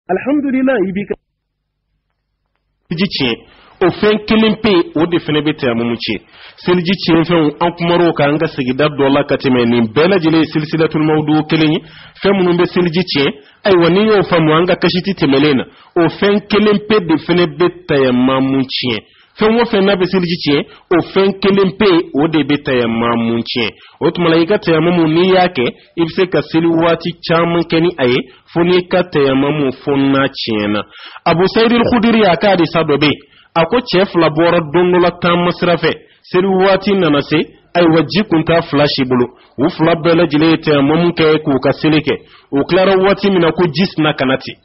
alhamdulillah ibika jici o fen kelen pe o de fene bete amumu ci selji ci fen an kumaro ka anga sigida dola katime ni bela jile silsilatul mawdu keleni femunu be selji ci ay wani yo famu anga kashiti temelena o fen kelen pe de fene bete amumu ci fen wo fen na be selji ci o fen kelen pe o de bete amumu ci o to malaika te amumu ni yake ibse ka silwati chaman keni aye foni ka te amumu fonna ciena abu sa'id al-khudri akadi sadobe ako chef labora dongola tam masrafe seri wati nanase ay waji kunta flashi bulu u flabela jilete mamun kay ku kasilike u klara wati mina ko jisna kanati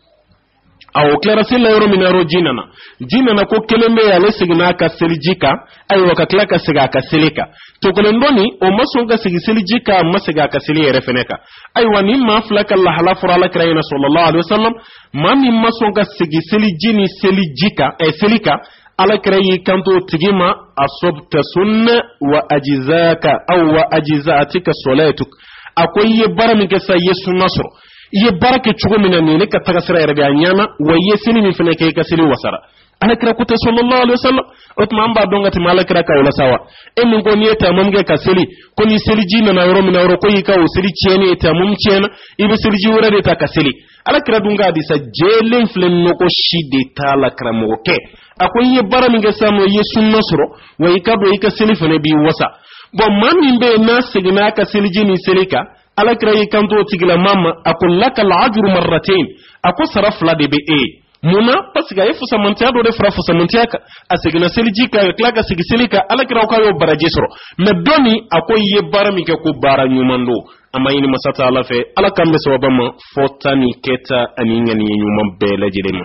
aw klara sila yoro mina ro jinana ko keleme ya lesigna ka seljika ay waka klaka siga ka silika to kolendoni o masonga sigi seljika masiga ka sili refeneka ay wani ma flaka allah la furala krayna sallallahu alaihi wasallam mami masonga sigi selijini selijika selika ala krayi kanto tigima asabta sunna wa ajizaka aw wa ajizatika salatuk akoy ye barami ke sa yesu nasr ye barake chugo minani ne ka tagasira raga nyama wa yesini mi fene ke kasili wasara ala kra kuta sallallahu alaihi wasallam otma amba dongati malakra ka wala sawa en ko ni eta mamge kasili ko ni seliji na yoro mina yoro ko yika o seli cheni eta mum chena ibe seliji wora de ta kasili ala kra dunga di sa jelen flen no ko shide ta la kra mo ke akoy ye barami ga samo yesu nasro wa ikado yika seli fene bi wasa bon mami be na sigina ka seliji ni selika ala kra yikanto tigila mama akul lakal ajru marratayn akو saraf la de be muna pasiga yefu samantia do de frafu samantia ka asigina selijika klaka sigisilika ala kira ko yo barajesro me doni akoy ye barami ke ko bara nyumando amayini masata ala fe ala kambe sawabama fotani keta aningani nyumam bele jidema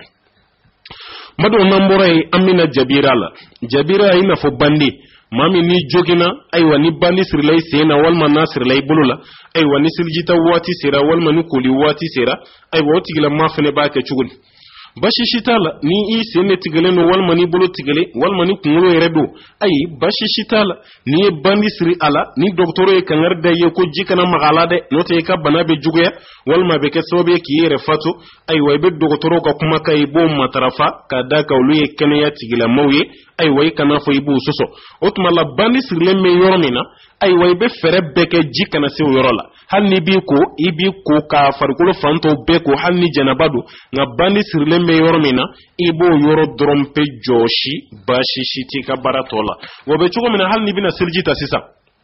mado namboray amina jabira ina fo bandi mami ni jogina aywa ni bandi sirlay sena walma nasirlay bulula aywa ni siljita wati sira walma ni kuli wati sira aywa otigila mafene baake chugul bashi shitala ni sene tigale no walma ni bulu tigale walma ni kungolo yeredo ay bashi shitala ni bandi siri ala ni doktoro e kangar da ye ko jikana magala de note ka banabe juguya walma be ke sobe ki yere fatu ay way be doktoro ka kuma kay bo matarafa ka da ka luye kene ya tigila mawye ay way kana fo ibu soso otma la bandi siri le me yoromina ay way be fere beke jikana se yorola hal ni bi ko ibi ko ka farkulo fanto be ko hal ni janabadu nga bandi siri le me yoromina ibo yoro drompe joshi bashi shiti ka baratola wobe chugo mina hal ni bina siljita sisa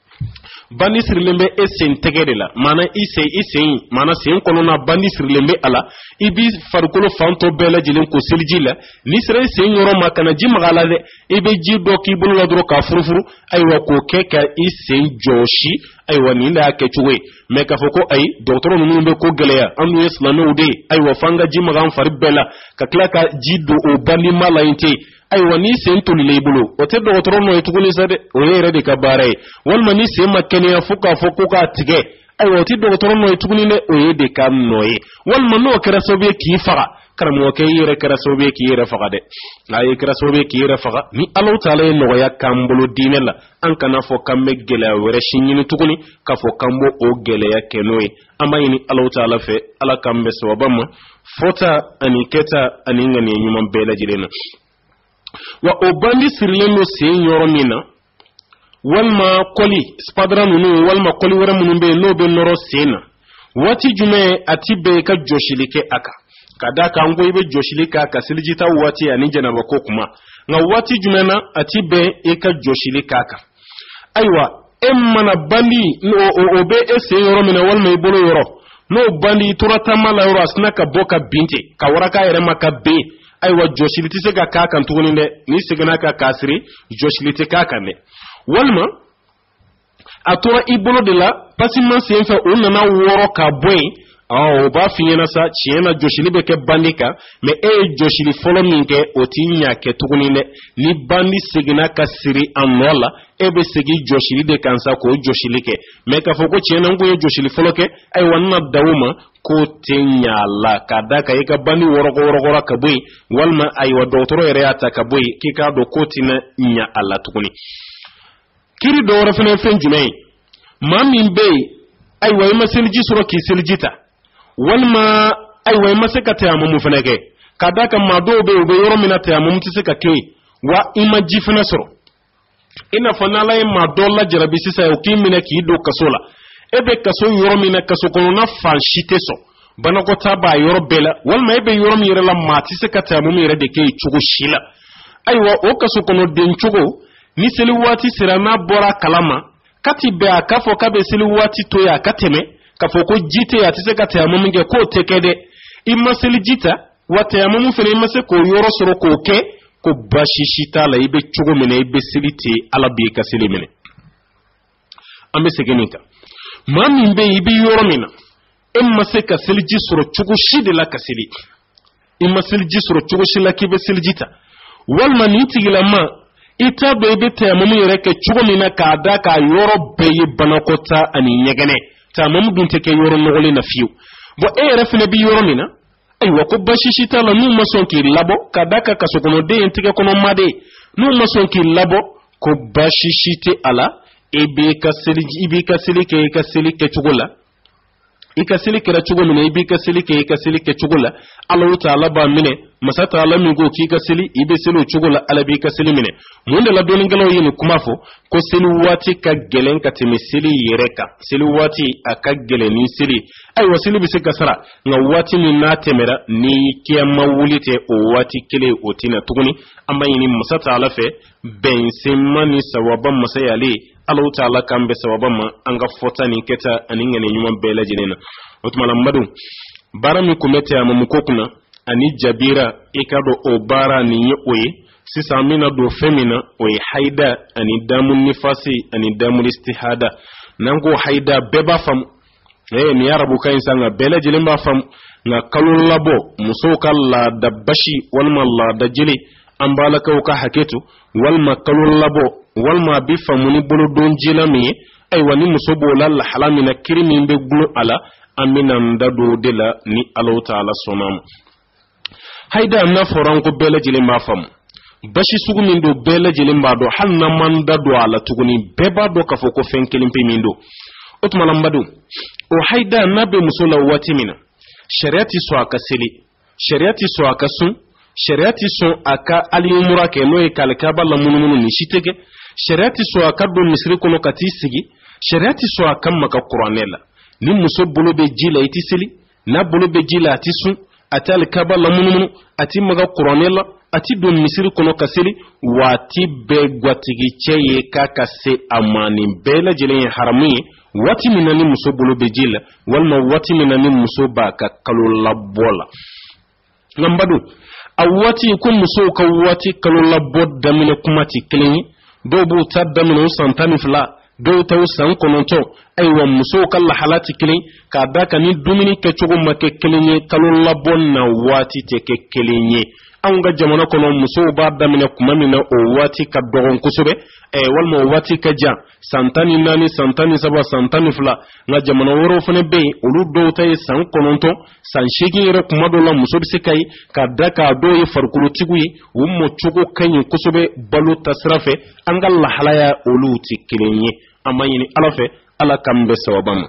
bandi sirlembe esen tegede la mana isen mana sen kono na bandi sirlembe ala ibi farkulo fanto bela jilen ko siljila ni sere sen yoro makana ji magala de ibe ji do ki bulu la dro ka furufuru aywa ko keka isen joshi aywa ni la ke chuwe me ka foko ay docteur no be ko geleya anu islamo de aywa fanga ji magam far bela ka klaka ji do o bandi mala inte aywa ni sen to libulu o te docteur no etuguni sade o yere de ka bare walma ni sen makene ya fuka ka tige aywa ti docteur no etuguni ne o yede ka noye walma no kera sobe ki faga karamo ke yere kera sobe ki yere faga de ay kera sobe ki yere faga ni Allah taala no ya kambulu dinela an kana fo kamme gela were shinyini tuguni ka fo kambo o gele ya kenoy amayini Allah taala fe ala kambe so bamma fota ani keta ani ngani nyuma bela jilena wa obandi sirleno sen yoromina walma koli spadra nunu walma koli wara munumbe no be noro sena wati jume atibe ka joshilike aka kadaka ngo ibe joshilike aka siljita wati ani janaba ko kuma nga wati jumena atibe e ka joshilike aka aywa emmana bandi no obe ese yoromina walma ibolo yoro no bandi turata mala yoro asnaka boka binte ka waraka yere makabe aywa joshiliti se ka kakan tuguni de ni sigana ka kasri joshiliti kakan de walma atora ibolo de la pasiman senfa unana woro ka boy o ba finyana sa chiena joshili be ke bandika me joshili folo minke otinya ke tuguni de ni bandi sigana ka siri anola ebe sigi joshili de kansa ko joshili ke me ka foko chiena ngo joshili folo ke ay wanna dawuma ko tenya la kadaka yika bandi woro ka boy walma ay wa doktoro yere ata ka boy kika do kotina nya alla tuguni kiri do wara fene fen jumay mamin be ay wa ma selji suro ki seljita walma ay way masaka tayammum fanake kadaka mado be yoro mina tayammum tisika ke wa imaji fana soro ina fanala e madolla jarabi sisa o kimina ki do kasola ebe kaso yoro mina kaso kono na fanshite so bana ko taba yoro bela wal ma ebe yoro mi la mati sika tayammum yere de ke chugo shila ay wa o kaso kono den chugo ni seli wati sirana bora kalama kati be akafo kabe seli wati to ya kateme kafo ko jite ya tisika tayammum nge ko tekede imma seli jita wata yammum fene mase ko yoro soro ko ke ko bashishita la ibe chugo mene ibe siliti ala bi ka silimene ambe segenika mami be ibe yoro mina emma se ka silji soro chugo shide la kasili imma silji soro chugo shila kibe siljita wal maniti gilama ita be ibe tayammum yere ke chugo mina ka da ka yoro be banakota ani nyegene tayammum dun teke yoro nogole na fiu bo e refne bi yoro mina aywa ko bashishita la nu mason ki labo kadaka kasokono de entike kono made nu mason ki labo ko bashishite ala ebe kasili ke chugula ikasili kera chugo mine ibi kasili ke chugula Allah ta'ala ba mine masata ala mi go ki kasili ibe silo chugula ala bi kasili mine munde la dolin galo yini kuma fo ko sili wati ka gelen ka timisili yereka sili wati aka gelen ni sili ay wasili bi sikasara nga wati ni na temera ni kiyama wulite o wati kele otina tuguni amma yini masata ala fe ben simani sawaban masayali Allah ta'ala kambe sababan ma anga fota ni keta aninga ne nyuma bela jinena otmala madu bara mi kumete ya mamukokuna ani jabira ikado o bara ni oye sisa mina do femina oye haida ani damu nifasi ani damu istihada nango haida beba fam ni arabu kain sanga bela jilimba fam na kalul labo musoka la da bashi walma la da jili ambala ka haketu walma kalul labo walma bi famuni bolo don jila mi ay wani musobo la halami na kirimi be gulu ala amina ndado de la ni Allah ta'ala sonam haida na foran ko bela jile ma fam bashi sugu min do bela jile mba do hal na man dado ala tuguni beba do ka foko fenkelin pe min do otmala mbadu o haida na be musola wati mina shariati so akasili shariati so akasun shariati so aka aliyumura ke no e kalkaba la mununu ni shitege shariati so akado misri kono katisigi shariati so akamma ka qur'anela ni muso bolo be jila itisili na bolo be jila atisu atal kaba la mununu ati maga qur'anela ati don misri kono kasili wati be gwatigi cheye kakase amani bela jile haramuye wati minani muso bolo be jila walma wati minani muso ba ka kalula bola ngambadu awati ko muso ka wati kalula bodda mine kumati keleni do bu tadda mine santani fla do taw san kononto aywa muso kala halati keleni ka daka ni dumini ke chogo make keleni kalula bonna wati te ke keleni anga jamana kono muso ba damine kuma mina o wati ka dogon kusobe walma wati ka ja santani nani santani saba santani fla nga jamana woro fane be olu do tay san kononto san shegi re kuma do la muso bisikai ka daka do ye farkulu tiguyi wummo chugo kanyi kusobe balu tasrafe anga la halaya olu tikilenye amayini alafe ala kambe sawabam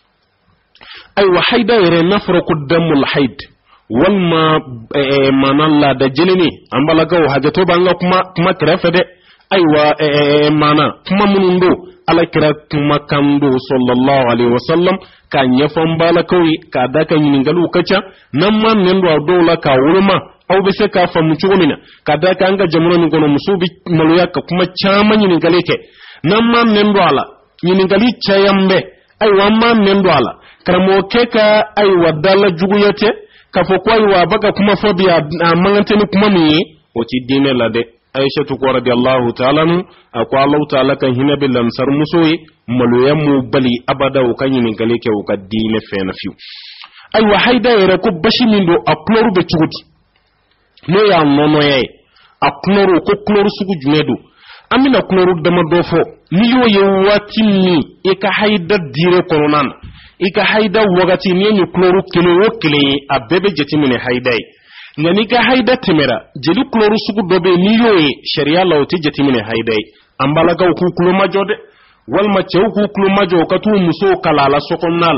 ay wa haida yere nafro kuddamul haid walma manalla da jilini ambala gaw hajato banga kuma krafede aywa mana kuma munundo ala kira kuma kando sallallahu alaihi wasallam ka nyafan bala kawi ka daka yiningalu kacha nan man nendo dola ka wurma aw be se ka famu chugomina ka daka anga jamuno ni gono musubi maluya ka kuma chama yiningaleke nan man nendo ala yiningali chayambe aywa man nendo ala karamo keka aywa dala juguyete kafo kwai wa baka kuma fobia amanganteni kuma mi oti dine lade Aisha tu radiyallahu ta'ala nu akwa Allah ta'ala kan hina bil lamsar musoyi maluyan mu bali abada o kan yin gale ke o ka dine fe na fiu ay wa haida yere ko bashi min do aploru be chugudi no ya nono ye aploru ko kloru sugu jumedo amina kloru dama do fo niyo ye watini e ka haida dire koronan ika haida wagati ni kloru kele wo kele abebe jetimine haida ngani ka haida temera jeli kloru sugu dobe niyoe sharia lawti jetimine haida ambala ga ku kulo majode wal ma chew ku kulo majo ka tu muso kalala sokonnala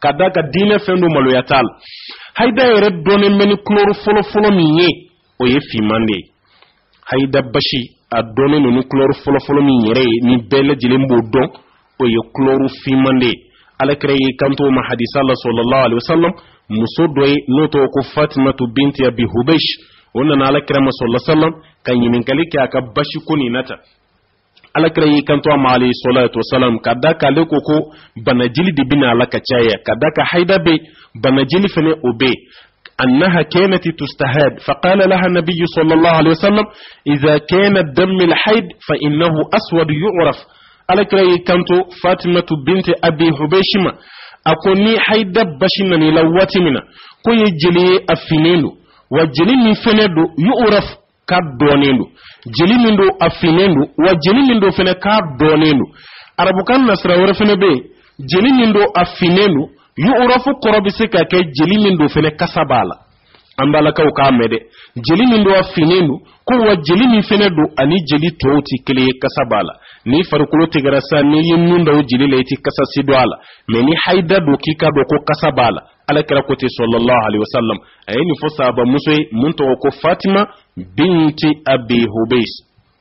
kadaka dina fendo maloyatal hayda yere donen meni chloro folo minye oye fimande hayda bashi a donen no chloro folo minye ni bele jilembo don oye chloro fimande ala kreye kanto ma hadisa Allah sallallahu alaihi wasallam muso doy noto ko Fatima binti Abi Hubaysh wannan ala krama sallallahu alaihi wasallam kan yimin kalike aka bashi kuni nata ala kreye kanto ma alayhi salatu wasallam kadaka le koko banajili dibina ala kachaya kadaka haida be banajili fene obe أنها كانت تستهاد فقال لها النبي صلى الله عليه وسلم إذا كان الدم الحيد فإنه أسود يعرف على كري كانتو فاطمة بنت أبي حبيشمة أكوني حيدة بشنا نلواتمنا كي جلي أفنينو وجلي من فندو يعرف كدونينو جلي من دو أفنينو وجلي من دو فنا كدونينو أربو كان نصر ورفنا بي جلي من دو أفنينو يعرف قربسك كي جلي من دو فنا كسبالا ambala ka uka mede jeli min do afinenu ko wa jeli min fenedo ani jeli toti kele kasabala ni farkulo tigarasa ni yinnun do jeli leyti kasasi do ala meni haida do kika do ko kasabala ala kira ko te sallallahu alaihi wasallam ayni fo sahaba musoy munto ko Fatima binti Abi Hubays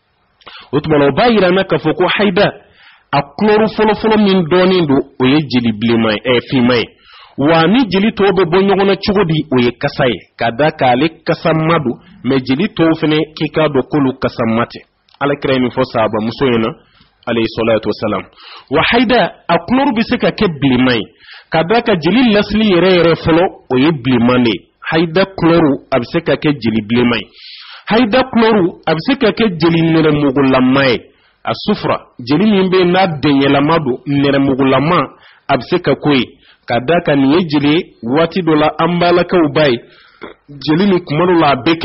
utmalo bayira naka fo ko haida a kloro folo min donindo o ye jeli blimay fimay wani jeli to be bonyo na chugodi oye kasaye kada kale kasamadu me jeli to fene kika do kulu kasamate ala kreni fo sahaba musoyena alayhi salatu wassalam wa haida aklor bisika ke blimay kada ka jeli lasli yere folo oye blimane haida kloru abisika ke jeli blimay haida kloru abisika ke jeli nere mugulamay asufra jeli mimbe na denyela madu nere mugulama abisika koy kadaka ni yejile wati dola ambalaka ubay jelini kumanu la beke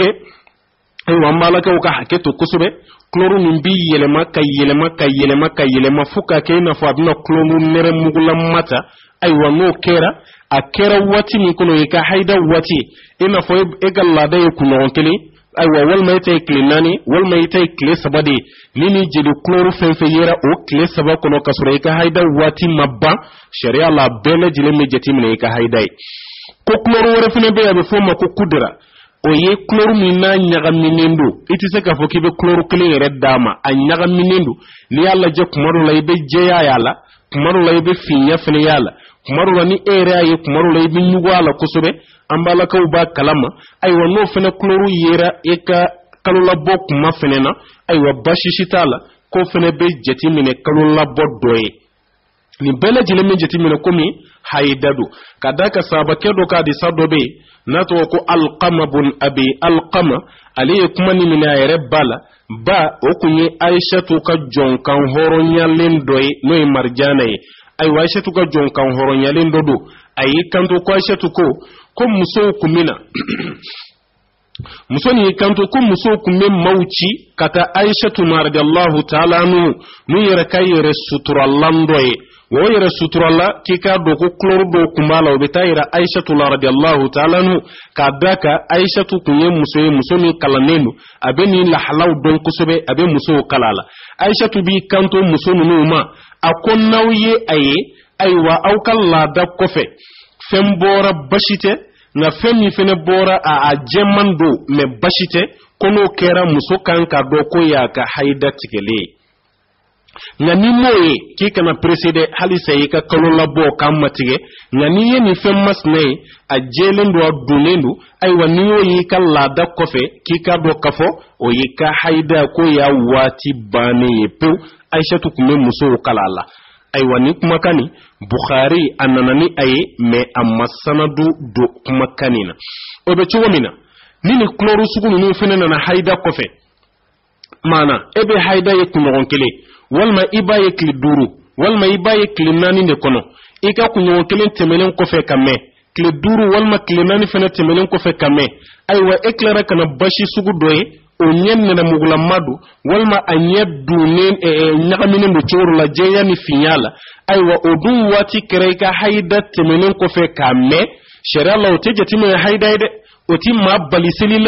ay ambalaka uka haketo kusube kloru numbi yelema fuka keena fo abna kloru nere mugula mata ay wano kera akera wati ni kuno yika haida wati ina fo egalla da kuno kele ay wal mayte klinani wal mayte kle sabade nini jeli kloru fenfe yera o kle saba kono kasure ka haida wati mabba sharia la bele jile mejeti mine ka haida ko kloru wora fene be abe fo mako kudira o ye kloru mina nyaga minendo iti se ka fo kibe kloru kle red dama a nyaga minendo ni alla je kumaru lay be jeya yala kumaru lay be finya fene yala kumaru ni area ye kumaru lay be nyugwala kusube ambala ka uba kalama ay wano fene kloru yera eka kalula bok ma fene na ay wa bashishitala ko fene be jeti mine kalula boddoye ni bela jile min jeti mine komi haidadu kadaka sabake do ka di sadobe nato ko alqama bun abi alqama ali kuma ni mina yere bala ba okunye Aisha to ka jonkan horo nyalen doye noy marjanaye ay wa Aisha to ka jonkan horo nyalen dodo ay kanto ko Aisha to ko muso kumina muso ni kanto ko muso kumme mauci kata Aisha radhiyallahu ta'ala nu yere kayere suturallandoye wo yere suturalla kika do ko kloro do kumala o betayira Aisha radhiyallahu ta'ala kadaka Aisha kunye muso ni kalanenu abeni la halaw don kusube abe muso kalala Aisha bi kanto muso numa akonnawye aywa aukalla da kofe fembora bashite na femi fene bora a jemando me bashite kono kera muso kanka do ko ya ka haida tikele ngani moye kika na preside halisa yika kalola bo kamatige ngani ye ni femas ne a jelendo adunendo ay wani yo yika lada kofe kika do kafo o yika haida ko ya wati bane yepu Aisha tukume muso kalala ay wani kuma kani Bukhari ananani aye me amma sanadu do kuma kanina obe chuwamina nini kloru sugunu ni fenena na haida kofe mana ebe haida yekuno kele walma iba yekli duru walma iba yekli nani ne kono ika kunyo kele temelen kofe kame kle duru walma kle nani fena temelen kofe kame aywa eklara kana bashi sugu doye o nyenne na mugula madu walma anyeddu nen nyakamine mo choro la jeya ni finyala aywa odun wati kereka haida temenen ko fe kame sherala o tejati me haida ide oti ma balisilila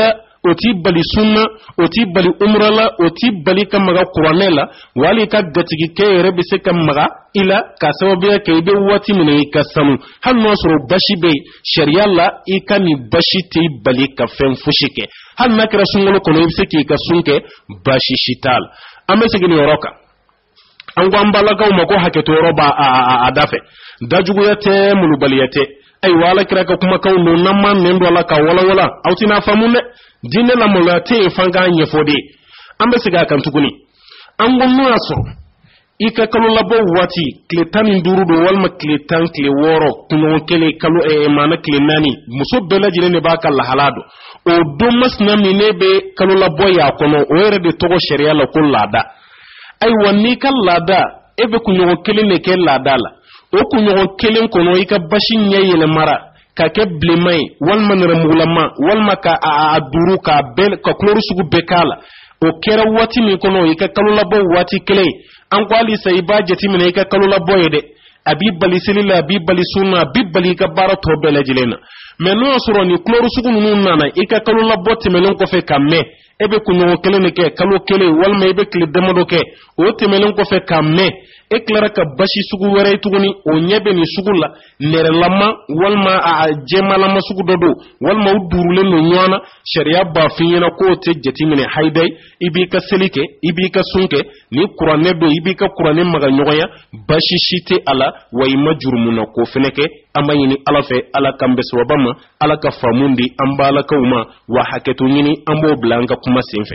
oti bali sunna oti bali umrala oti bali kamaga qur'anela wali ka gatigi ke yere be se kamaga ila ka sababu ke be wati mun ka sanu han no soro bashi be sharia la ikani bashi te bali ka fen fushike han nakra sungolo kono be se ki ka sunke bashi shital amese gini oroka angwambala ka umako haketo roba adafe dajugo yate mulubaliyate ay wala kiraka kuma ka no namma nendo ala ka wala autina famune dine la molate fanga nyefode amese ga kan tuguni angonno aso ika kalu labo wati kletani nduru do walma kletan kle woro kuno kele kalu mana kle nani muso bela jile ne baka la halado o do masna minebe kalu labo ya kono o yere de togo sharia la kullada ay wani kallada ebe kunyo kele ne ke ladala o kunyo kele kono ika bashin yele mara ka ke blemay walma nramulama walma ka aduru ka bel ka kloru sugu bekala o kera wati mi kono ika kalu labo wati kele an kwali sai ba jati mine ka kalula boyede abibali silila abibali sunna abibali ka bara to bele jilena meno asuro ni kloru sugu nunu nana ika kalula botti melon ko fe kamme ebe kunyo kele ne ke kalu kele walma ebe kle demodo ke o te melon ko fe kamme e klara ka bashi sugu were tuguni o nyebe ni sugu la nere lama walma a jema lama sugu dodo walma udurule no nyana sharia ba finyena ko te jati mine haidai ibi ka selike ibi ka sunke ni qur'ane do ibi ka qur'ane maga nyoya bashi shite ala way majurmuna ko feneke amayini ala fe ala kambe sobama ala ka famundi ambala kauma wa haketu nyini ambo blanka kuma senfe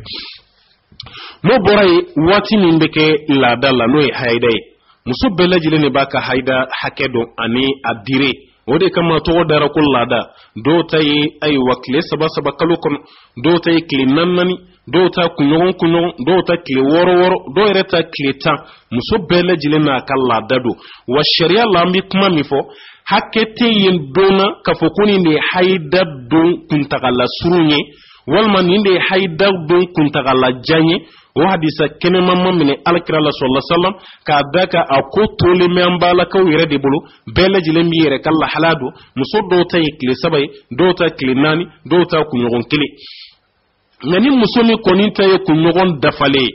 no boray wati min beke la dalla no haidai muso bela jile ne baka haida hakedo ani adire wode kama to dara kullada do tay ay wakle saba kalu kon do tay klinannani do ta kunyon do ta kle woro do reta kleta muso bela jile na kala dado wa sharia lambi kuma mifo hakete yin dona kafokuni ne haida don kuntagala surunye walma ninde haida don kuntagala janye o hadisa kene mamma mine alkira la sallallahu alaihi wasallam ka daka akoto le membala ka wire de bulu bela jile miyere kala halado muso do tay kle sabay do ta kle nani do ta kunyon kle ngani muso mi koninta ye kunyon dafale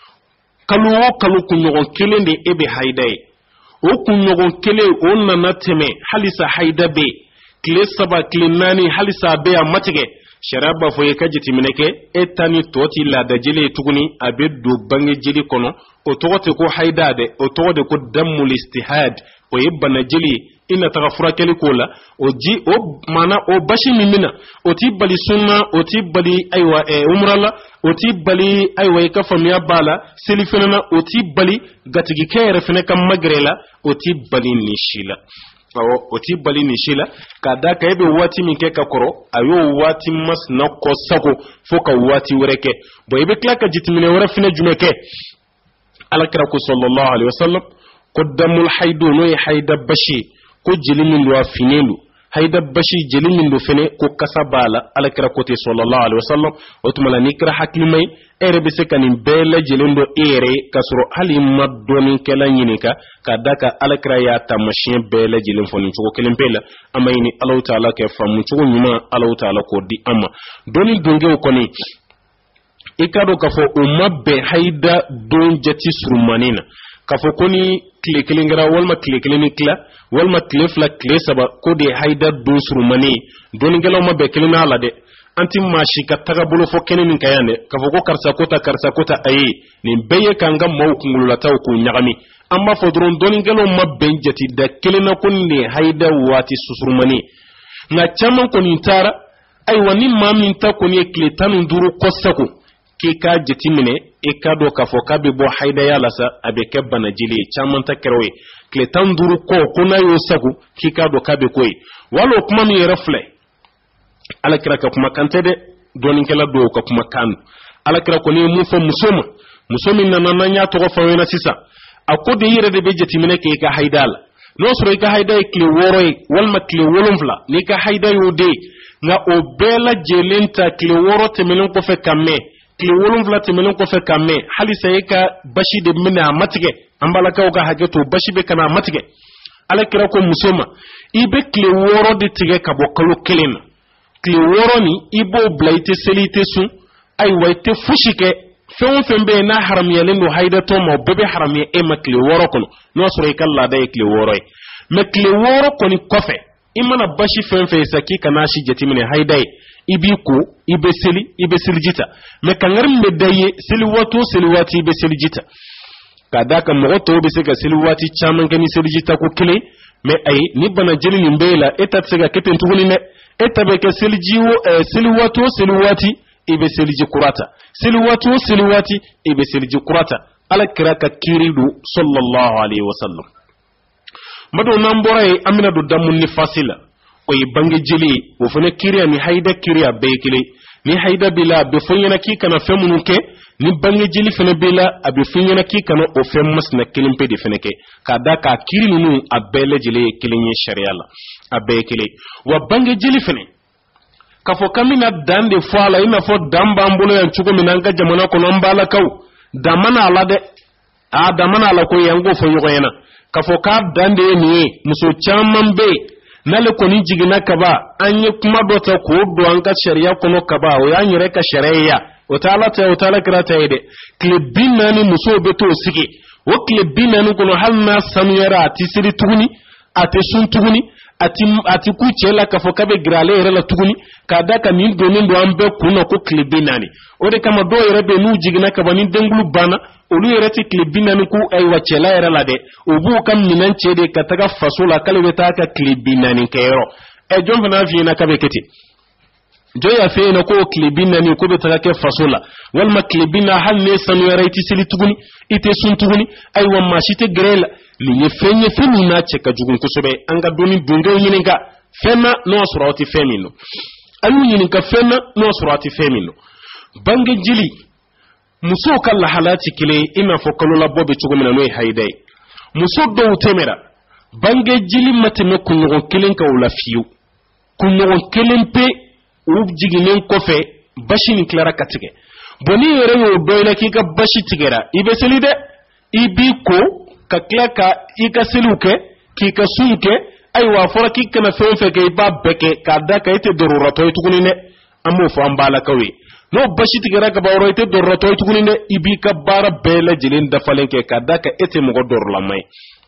kalu kunyon kle de ebe haidai o kunyon kle o nana teme halisa haida be kle saba kle nani halisa be amatige sharaba fo yekaji timineke etani toti la da jele tuguni abedo bangi jeli kono o togote ko haidade o togode ko damul istihad o yebana jeli ina tagafura keli kola o ji o mana o bashi mimina o tibali sunna o tibali aywa umrala o tibali aywa ikafamiya bala selifena o tibali gatigi kere fene kam magrela o tibali nishila o ti bali ni shila ka da ka ebe wati min ke ka koro ayo wati mas na ko sako fo ka wati wereke bo ebe klaka jitmine wara fina jumeke alakira ko sallallahu alaihi wasallam qaddamul haidu no haida bashi ko jilimin do finelu haida bashi jilimin do fene ko kasabala alakira ko te sallallahu alaihi wasallam o tumala nikra haklimai ere be se kanin bela jelindo ere kasro hali madoni kala nyinika kadaka alakra ya tamashin bela jelin fonin chugo kelen bela amayni Allah taala ke famu chugo nyuma Allah taala ko di amma doni donge ko ni ikado kafo umabbe haida don jati surmanina kafo koni kle kelingara walma kle kelenikla walma kle fla kle saba ko de haida don surmani doni gelo mabbe kelina ala de anti mashi ka taga bolo fo kene min kayande ka fo ko karsa kota ayi ni beye kanga maw kungulula taw ko nyagami amma fo dron doni gelo mabbe jati da kelena kunni haida wati susurmani na chama ko ni tara ay wani mamin ta ko ni kletan duru kosako ki ka jati mine e ka do ka fo ka be bo haida yala sa abe ke bana jili chama ta kerwe kletan duru ko na yo saku ki ka do ka be koy walo kuma mi refle alakira ka kuma kante de donin kala do ka kuma kan alakira ko ni mu fa musomin nan nya to ko fa wena sisa akode yire de bejeti mine ke ka haidala no soro ka haida kle woroi walma kle wolumfla ni ka haida yode nga obela jelenta kle woro temelon ko fe kamme kle wolumfla temelon ko fe kamme halisa yeka bashi de mina matige ambala ka ga hageto bashi be kana matige alakira ko musoma ibe kle woro de tige ka bokalo kelena kile woroni ibo blaite selite sun ay wayte fushike fen fen be na haramiya lendo hayda to mo bebe haramiya e makle woro kono no soro kala da kile woro me kile woro koni kofe imana bashi fen fe saki kana shi jetimine hayda ibi ko ibe seljita me kangar me daye selwati ibe seljita kada ka mo to be sega selwati chaman kani seljita ko kile me ay ni bana jeli ni mbela etat sega keten tuguni ne etabe ke selwati ibe selji kurata selwati ibe selji kurata ala kiraka kiridu sallallahu alaihi wasallam mado nambore amina do damun ni fasila oy bangi jeli wo fana kiriya ni hayda kiriya beekile ni hayda bila be fonyana ki kana femunuke ni bangi jeli fana bila abi fonyana ki kana o femmas na kilimpe de feneke kada ka kiri nunu abele jeli kilinye sharia la abekile wa bangi jeli fene kafo kamina dande fala ina fo damba mbulo yan chugo minanga jamana ko nombala kaw damana ala de a damana ala ko yango fo yogo yana kafo ka dande ni muso chamman be nale ko ni jigina kaba anye kuma dota ko do anga sharia kono kaba o yanyere ka sharia o taala krata ide klebina ni muso beto sigi o klebina ni kono halna samyara tisiri tuguni ate sun tuguni ati ku chela kafo kabe grale era la tuguni kada ka min donin do ambe kuno ko klebina ni o de kama do yere be nu jigina kaba ni dengulu bana olu yere ti klebina ni ku ay wachela era la de o bu kam minan chede kataga fasola kale weta ka klebina ni kero e jomba na fi na kabe keti joya fe na ko klebina ni ko be taga ke fasola wal ma klebina hal ne sanu yere ti sili tuguni ite sun tuguni ay wa mashite grela li ye fenye femina cheka jugun kusobe anga doni dunga yininga fena no surati femino alu yininga fena no surati femino bange jili muso kala halati kile ina fokalo la bobe chugumina no haydai muso do temera bange jili mateme kunyo kilenka wala fiu kunyo kilempe u jiginen kofe bashini klara katike boni yere yo doyla kika bashi tigera ibe selide ibi ko ka klaka ika siluke kika sunke ay wa fora kika na fenfe ke ba beke ka daka ite dorurato ituguni ne amu fo ambala kawi no bashi tigera ka bawro ite dorurato ituguni ne ibi ka bara bele jilin da falenke ka daka ite mo dorla mai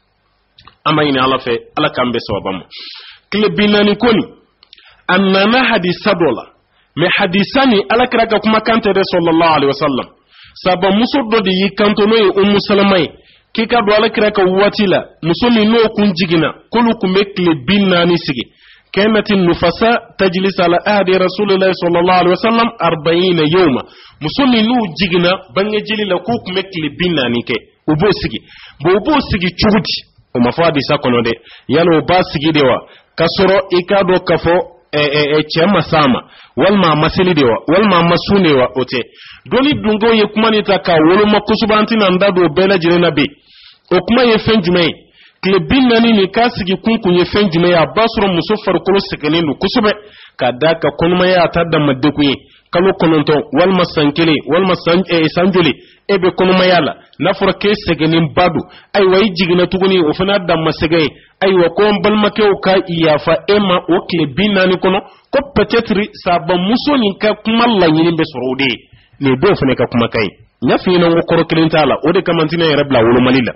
amayni ala fe ala kambe sobam klebinani koni annana hadisa dola me hadisani ala kraka kuma kante sallallahu alaihi wasallam saba muso di yikanto no ummu salamai kika do ala kraka watila musumi no kunjigina kulu kume klebinani sigi كانت النفساء تجلس على عهد رسول الله صلى الله عليه وسلم 40 يوما مسلمي نو جيغنا بانجيلي لكوك مكلي بينانيكي وبوسيغي بوبوسيغي تشودي وما فادي ساكونو دي يالو باسيغي ديوا كسرو إكادو كفو chema sama walma masili dewa walma masunewa ote doni dungo ye kumani taka woluma kusubanti na ndado bela jirena be okuma ye fenjume klebin nani ni kasigi kunkunye fenjume ya basuro musofar kolo sekenenu kusube kadaka konuma ya atada madekuye kalo kononto walma sankele walma sanjole ebe konuma yala nafura ke sekenin badu ay wayi jigina tuguni ofana damma segay ay wa ko balma ke o ka iyafa ema o klebin nani kono ko peut-être saba muso ni ka kuma la nyini be sorode ne do fene ka kuma kai nyafi na ngo koro kelintala o de kamantina ya rabla wolo malila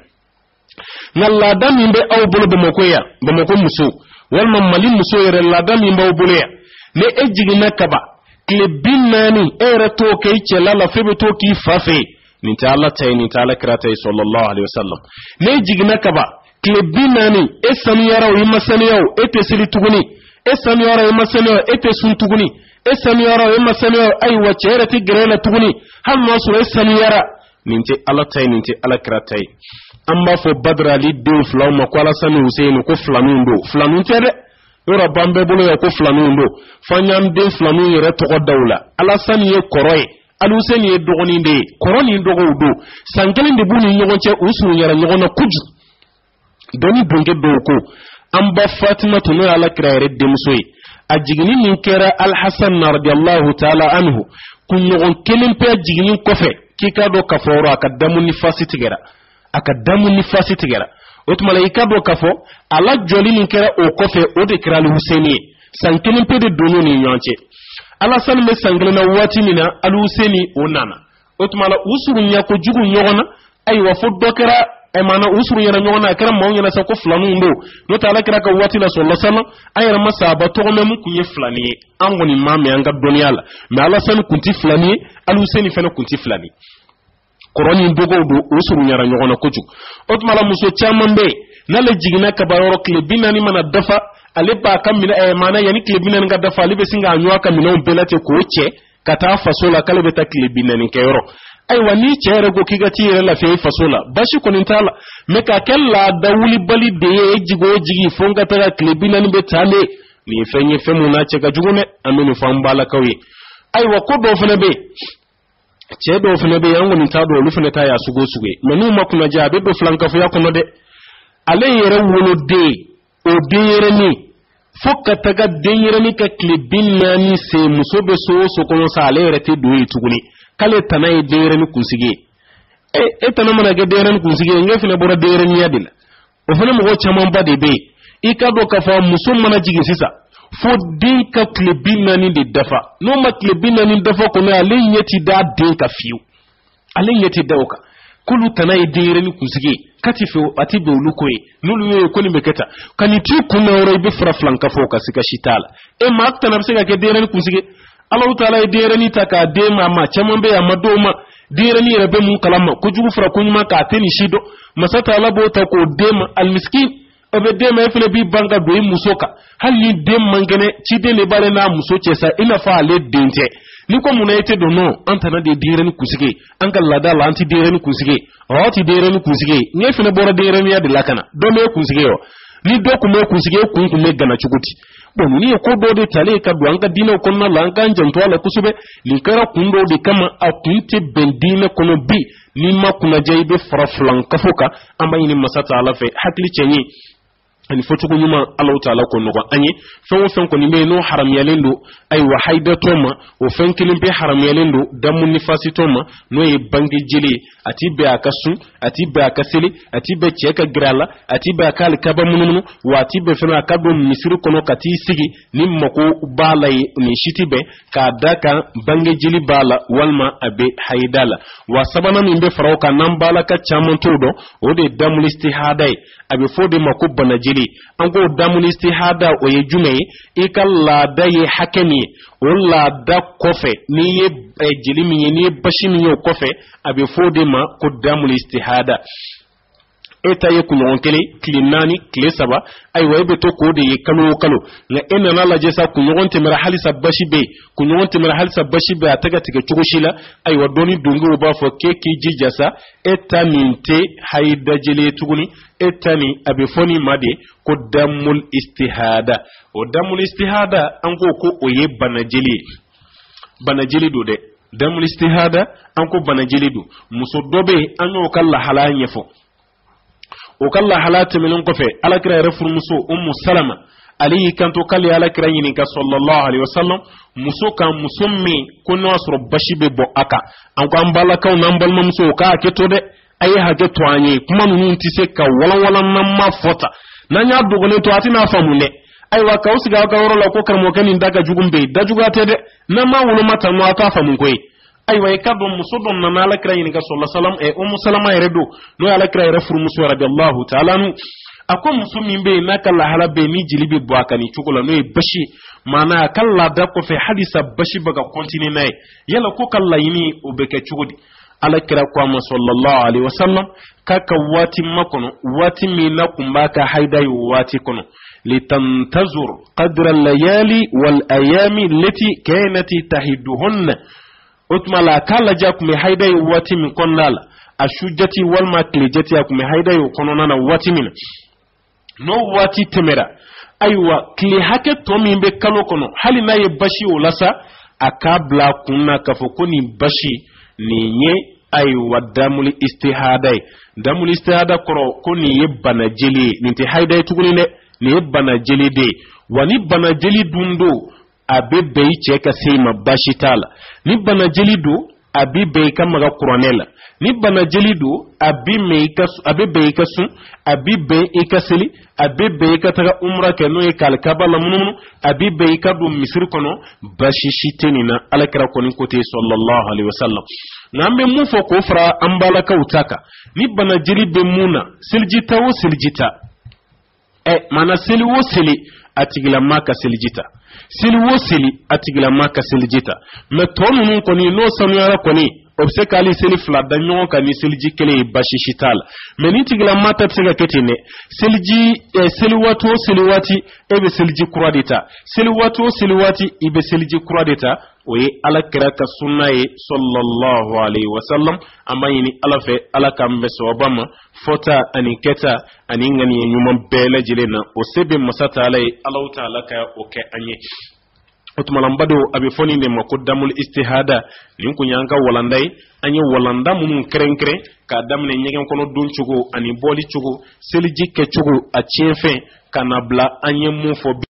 ngalla dami mbe aw bolo be mokoya be moko muso walma mali muso yere la dami mbe aw bolo ya ne ejigina kaba klebin nani era to kay chela la febe to ki fafe ni ta Allah tay ni ta Allah krata sallallahu alaihi wasallam ne jigina kaba klebin nani esani yara o yimasani yaw ete sili tuguni esani yara o yimasani yaw ete sun tuguni esani yara o yimasani yaw ay wachere ti grela tuguni hal no sura esani yara ninti Allah tay ninti Allah krata amma fo badra li de flaw ma kwala sanu Hussein ko flanundo flanun tede yora bambe bolo ya ko flanundo fanyam de flanu yere to dawla ala sani ye koroy alu Hussein ye dogoni de koroni dogo do sangelin de buni nyogonche usunu yara nyogona kuju doni bunge do ko amba Fatima to no ala kraere de musoy ajigini min kera al Hasan radiyallahu ta'ala anhu kun nyogon kelen pe ajigini kofe kika do kaforo akadamu ni fasitigera o tuma la ikado kafo ala joli min kera o kofe o de kira Hussein san kelen pe de donu ni ɲɔgɔn alasan be sangelena wati mina aluseni onana otmala usurunya ko jugu ɲɔgɔn ay wa fo dokera e mana usuru yana ɲɔgɔn na kera maw yana sa ko flanu ndo no ta ala kera ka wati la sallallahu alaihi wasallam ayara masaba to ko mem kunye flani an goni mame an ga doniya la mais alasan kunti flani aluseni fena kunti flani koroni dogo do usuru yana ɲɔgɔn na ko jugu otmala muso chaman be na le jigina ka bayoro kle binani mana dafa ale ba kan mina mana yani kle binani ga dafa ale be singa anywa ka mina on belate ko che kata fasola kale be ta kle binani ke yoro ay wani chere go kiga tire la fe fasola bashi ko nintala me ka kella dawuli bali de jigo jigi fonga ta kle binani be tale ni fenye femuna che ga jugune aminu fambala kawi ay wa ko do fene be che do fene be yango nintado lu fene ta ya sugo suge menu makuna jabe do flanka fu yakono de ale yere wolo de o deyere ni fokka taga deyere ni ka klibin nani se musobe so kono sa ale yere te doyi tuguni kale tanay deyere ni kunsige e tanama ga deyere ni kunsige ngefina bora deyere ni yadila o fana mo chaman ba de be ikado ka fa musumana jigi sisa fo din ka klibin nani de dafa no ma klibin nani dafa kono ale yeti da din ka fiu ale yeti dawka kulu tanay deyere ni kunsige kati fe ati be ulukoye nulu yoy ko ni meketa kaniti kunna woro be fraflan ka foka sika shitala e makta na bisega ke deren kusige Allah taala e deren taka de mama chamambe ya madoma deren ni rebe mun kalama ko jugu fra kunyuma ka teni shido masata Allah bo ta ko dem almiskin obe dem e fele bi banga do musoka halli dem mangene ci de le bare na muso cesa ina fa le dente ni ko mun ayete do no antana de deren kusige an kala da la anti deren kusige oti deren kusige ne fele bora deren ya de lakana do me kusige yo ni do ko me kusige kun me gana chukuti bon ni ko do de tale ka do anga dina ko na la anga njanto ala kusube li kara kundo de kama akunte bendina kono bi ni makuna jaybe faraflan kafuka amba ni masata ala fe hakli chenyi ani fotugo nyuma Allah taala ko no anyi fen ko ni me no haram yalendo ay wa hayda toma o fen kilim be haram yalendo damu nifasi toma no e bangi jili ati be akasu ati be akasili ati be cheka grala ati be akal kaba mununu wa ati be fena kado misiri kono kati sigi ni mako balay ni shitibe ka daka bangi jili bala walma abe haydala wa sabana min be faroka nan bala ka chamon todo o de damu istihadai abe fode mako bana jili ango damun istihada o ye jume ikalla da ye hakemi wala da kofe ni ye jilimi ni bashimi yo kofe abe fode ma ko damun istihada eta ye kunyon kele klinani kle saba ay waybe to ko de ye kalo na enna na la jesa kunyon temera halisa bashibe kunyon temera halisa bashibe ataga tige chugoshila ay wadoni dungu ba fo keki jijasa eta minte hayda jele tuguni etani abifoni made ko damul istihada o damul istihada ango ko oye banajeli do de damul istihada anko banajeli do muso dobe anyo kala halanye fo o kala halate milon ko fe alakira refur muso ummu salama ali kanto kali alakira yini ka sallallahu alaihi wasallam muso kan musummi kunno asro bashibe bo aka anko ambala kaw nambal muso ka keto de ayi hage to anye kuma nunu ntise ka wala nan ma fota nanya dogole to atina famule ai wa ka usiga ka woro la ko karmo kanin daga jugumbe da jugate de na ma wulu mata no ata famun koyi ai wa ka don musudon na mala kira yin ka sallallahu alaihi wasallam e ummu salama redo no ala kira refur musu radiyallahu ta'ala nu akon musumin be na kala halabe ni jilibi bwakani chukula no e bashi mana kala da ko fe hadisa bashi baga continue nay yala ko kala yini obeke chugudi ala kira kwa sallallahu alaihi wasallam kaka wati makono wati mina kumbaka haidai wati kono litantazur qadra al-layali wal ayami allati kanat tahiduhunna utmala kala jakum haidai wati min konnala ashujati wal maklejati yakum haidai kono nana wati min no wati temera aywa kli hake to min be kalo kono hali na ye bashi olasa akabla kunna kafokoni bashi ninye ay wadamul istihada koro ko ni yebana jeli ninti hayday tuguni ne ni yebana jeli de wani bana jeli dundo abebe cheka sema bashitala ni bana jeli do abibe kama ga kuranela ni bana jeli do abebe kasu abibe ikasili abibe ikataga umra ke no ikalkaba lamununu abibe ikadu misir kono bashishitenina alakira koni kote sallallahu alaihi wasallam nambe mufo ko fra ambala kautaka ni bana jiri be muna siljita wo siljita mana sili wo sili atigila maka siljita sili wo sili atigila maka siljita me tonu koni no sanuara koni obsekali seli fla da nyon ka ni selji kele bashishital meni tigla mata tsega ketine selji seli wati ebe selji kuradita seli wati ibe selji kuradita oye ala kiraka sunnaye sallallahu alaihi wasallam amayini ala fe ala kambe sobama fota ani keta ani ngani nyuma bele jilena o sebe masata alai Allah ta'ala ka oke anye otumalambado abe foni ne makodamul istihada nin kunyanka walandai anye walanda mun krenkre ka damne nyegen kono don chugo ani boli chugo seliji ke chugo a chiefe kanabla anye mu fo